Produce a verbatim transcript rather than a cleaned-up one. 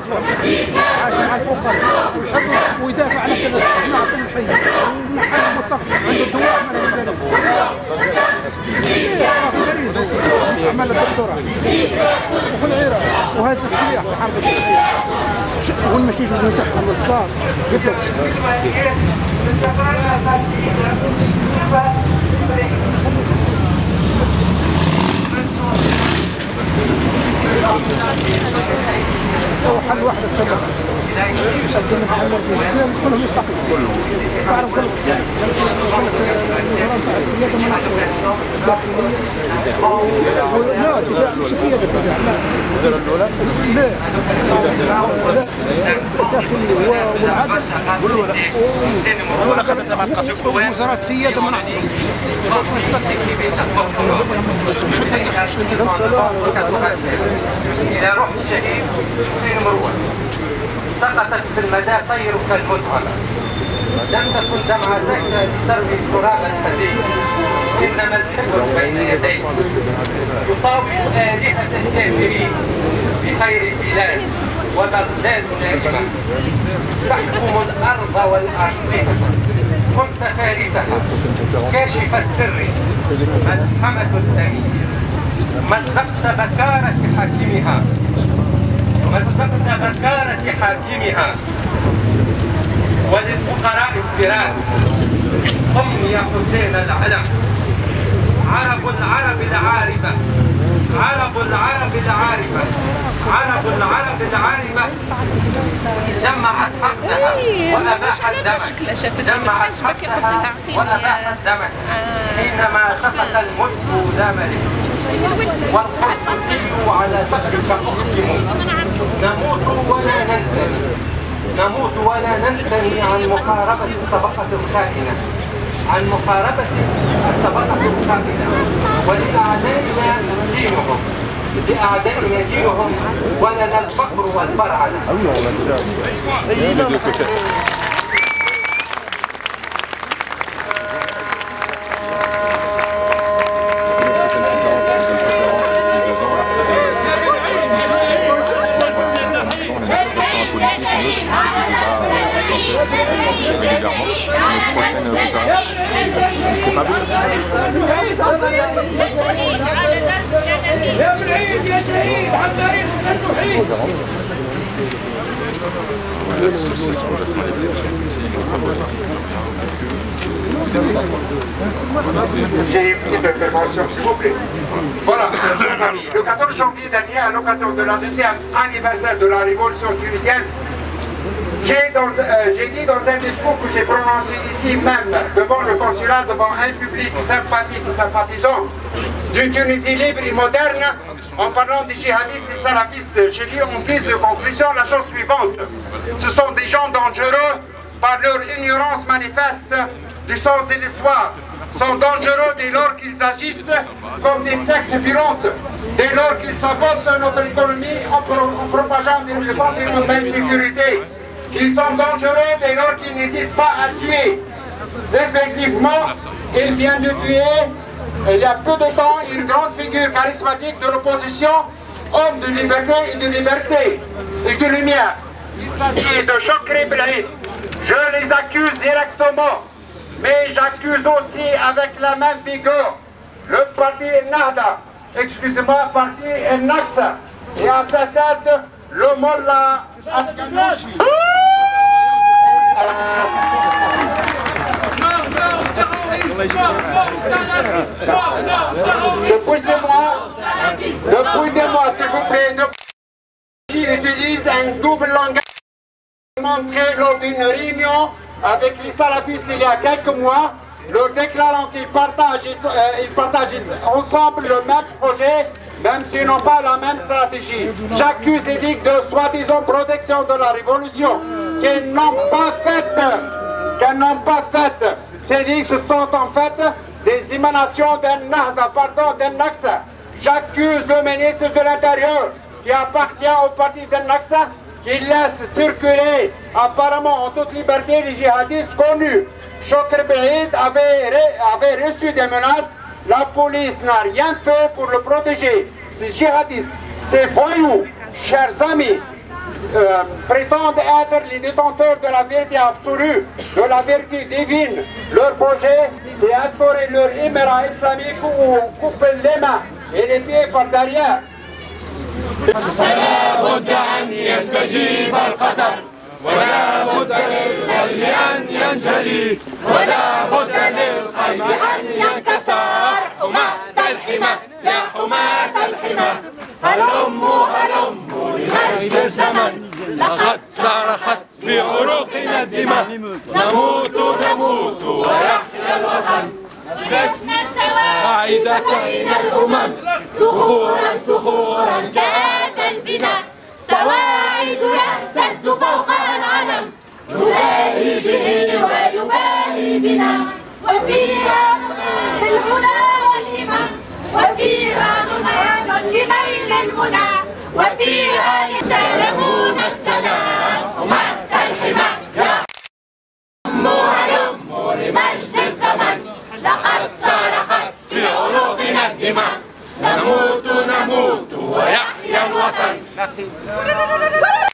الاسواق، عاش مع الفقراء ويحب ويدافع على كذا جماعه الحي، محل متفق عنده الدواء عمل الدكتوراه وفي العراق وهذا السياح في حرب التسعير هو المشيش اللي تحت الابصار قلت له حل واحدة تسبب قدم محل الجيشين كلهم يستقيموا تعرف قال لك الوزراء تاع السيادة مناطق الداخلية لا الدفاع مش سيادة الدفاع لا لا لا الداخلية والعدل ولا خدت مع القصيم وزارات سيادة مناطق إلى روح الشهيد حسين مروان سقطت في المدى طير كالمدهرة لم تكن دمعتك لتروي التراب الحزين إنما الحبر بين يديك يطاول آلهة الكافرين في خير البلاد وبغداد نائمة تحكم الأرض والأرض كنت فارسها كاشف السر ملحمة الأمين مزقت بكارة حاكمها مزقت بكارة حاكمها وللفقراء السراد قم يا حسين العلم عرب العرب العارفة عرب العرب العارفة عرب العرب العارفة جمعت حقها وأباحت دمك جمعت حقها وأباحت دمك حينما سقط الملك دامك والقرص فيه على ثأرك أقسم نموت ولا ننتمي نموت ولا ننتمي عن محاربة الطبقة الخائنة عن محاربة الطبقة الخائنة ولأعدائنا دينهم لأعدائنا دينهم ولنا الفقر والبرعلة. يا بعيد يا شهيد عن تاريخنا التوحيد. J'ai une petite intervention, s'il vous plaît. Voilà, le quatorze janvier dernier, à l'occasion de la deuxième anniversaire de la révolution tunisienne, j'ai euh, dit dans un discours que j'ai prononcé ici même, devant le consulat, devant un public sympathique et sympathisant d'une Tunisie libre et moderne, en parlant des djihadistes et salafistes, j'ai dit en guise de conclusion la chose suivante. Ce sont des gens dangereux par leur ignorance manifeste du sens de l'histoire. Sont dangereux dès lors qu'ils agissent comme des sectes violentes, dès lors qu'ils sabotent notre économie en, pro en propageant des sentiments d'insécurité. Ils sont dangereux dès lors qu'ils n'hésitent pas à tuer. Effectivement, il vient de tuer, il y a peu de temps, une grande figure charismatique de l'opposition, homme de liberté et de liberté et de lumière. Il s'agit de Chokri Belhaïd. Je les accuse directement, mais j'accuse aussi avec la même figure le parti Nahda, excusez-moi, parti Ennahda, et à sa tête le Mollah Afganouchi. Depuis des mois, depuis des mois, s'il vous plaît, ne utilise un double langage montré lors d'une réunion avec les salafistes il y a quelques mois, leur déclarant qu'ils partagent, euh, ils partagent ensemble le même projet, même s'ils n'ont pas la même stratégie. J'accuse les ligues de soi-disant protection de la révolution, qu'elles n'ont pas fait, qu'elles n'ont pas fait. Ces ligues sont en fait des émanations d'un Nahda, pardon, d'un Ennahda. J'accuse le ministre de l'Intérieur, qui appartient au parti d'Ennahda, qui laisse circuler apparemment en toute liberté les djihadistes connus. Chokri Belhaïd avait, avait reçu des menaces. La police n'a rien fait pour le protéger. Ces djihadistes, ces voyous, chers amis, euh, prétendent être les détenteurs de la vérité absolue, de la vérité divine. Leur projet, c'est instaurer leur émirat islamique où on coupe les mains et les pieds par derrière. فلا بد أن يستجيب القدر ولا بد للقلب أن ينجلي ولا بد للقلب أن ينكسر. حماة الحمى يا حماة الحمى هلموا هلموا لمجد الزمن لقد صرخت في عروقنا الدماء نموت نموت ويحيا الوطن نبشنا السواعد بين الأمم صخورا صخورا كأتى البناء سواعد يهتز فوقها العلم نباهي به ويباهي بنا وفيها مناط العلا والهمم وفيها مناط لنيل المنى وفيها يسالمون السلام. حماة الحمى يا هلموا هلموا لمجد الزمن لقد صرخت في عروقنا الدماء نموت نموت ويحيا الوطن.